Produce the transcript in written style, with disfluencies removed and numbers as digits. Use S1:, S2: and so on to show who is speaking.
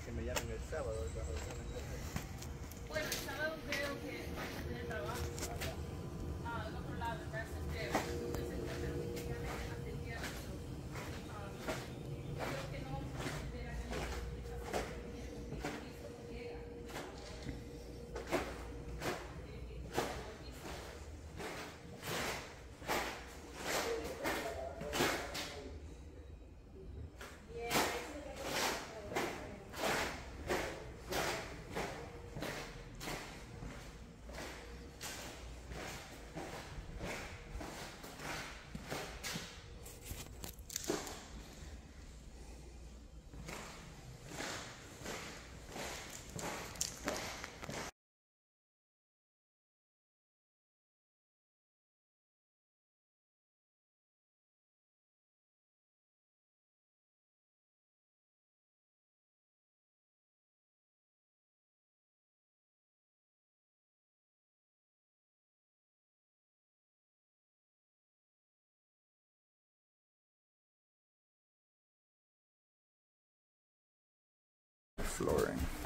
S1: que me llamen el sábado.
S2: Bueno, el sábado creo que vamos a tener trabajo. Al otro lado, ¿verdad? No es el pero que llame hasta el viernes. Creo que no vamos a tener a nadie porque el piso no llega.
S3: Flooring.